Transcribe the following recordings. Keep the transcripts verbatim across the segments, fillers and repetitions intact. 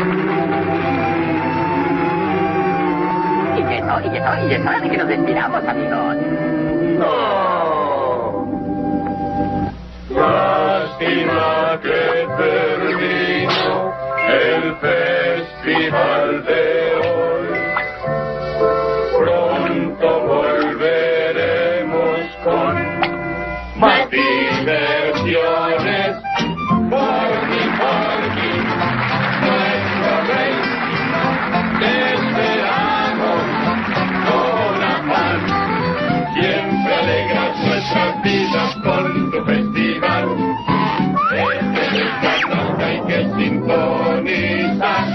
Y eso, y eso, y es hora de que nos despidamos, amigos. ¡No! Lástima que terminó el festival de hoy. Pronto volveremos con más diversiones. Porky, Porky, nuestro rey, te esperamos con afán. Siempre alegras nuestras vidas con tu festival. Desde esta noche hay que sintonizar.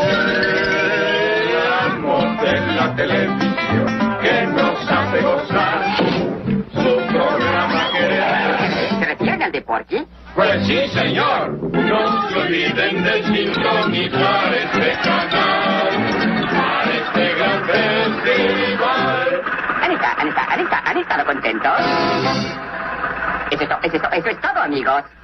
Veamos en la televisión que nos hace gozar. Su programa querer. ¿Se refieren al de Porky? Pues sí, señor. No se olviden de sintonizar este canal para este gran festival. ¿Han estado, han estado, han estado, han estado contentos? ¿Es esto, es esto, eso es todo, amigos?